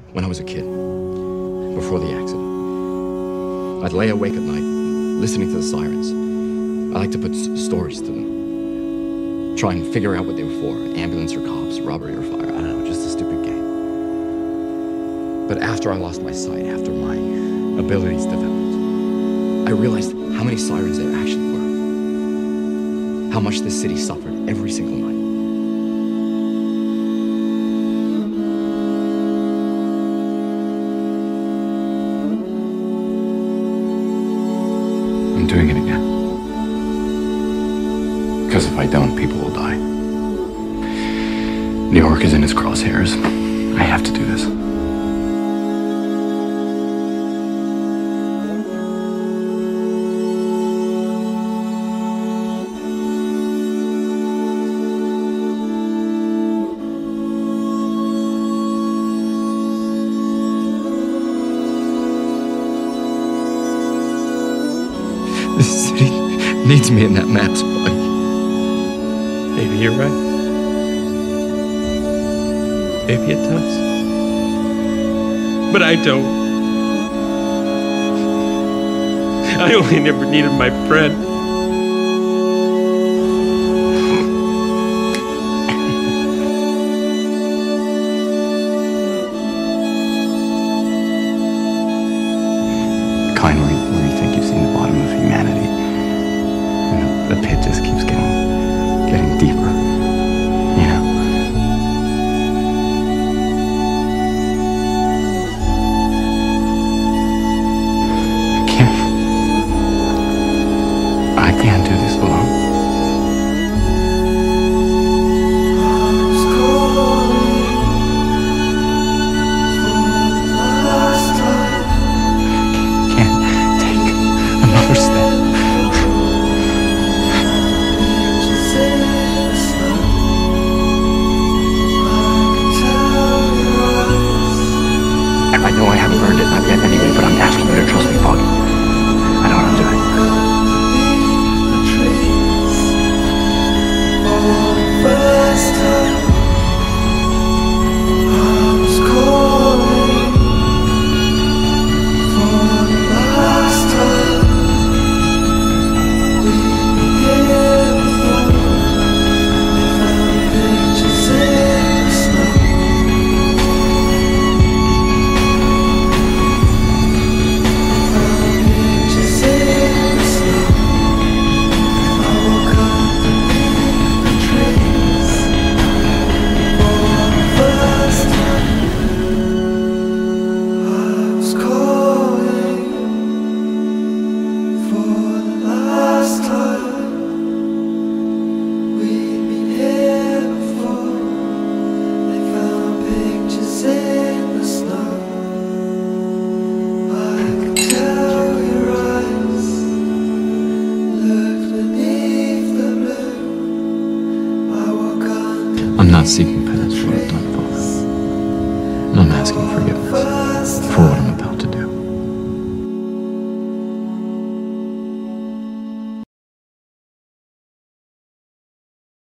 when I was a kid, before the accident. I'd lay awake at night, listening to the sirens. I like to put stories to them. Try and figure out what they were for. Ambulance or cops, robbery or fire. I don't know, just a stupid game. But after I lost my sight, after my abilities developed, I realized how many sirens there actually were. How much this city suffered every single night. I'm doing it again. Because if I don't, people will die. New York is in its crosshairs. I have to do this. This city needs me in that map spot. Maybe you're right. Maybe it does. But I don't. I only never needed my friend. Kind where you think you've seen the bottom of humanity. And the pit just keeps getting deeper, you know? I can't do this alone. I know I haven't learned it, not yet anyway, but I'm asking you to trust me, Foggy. I know what I'm doing. I'm not seeking penance for what I've done, Father. I'm asking forgiveness for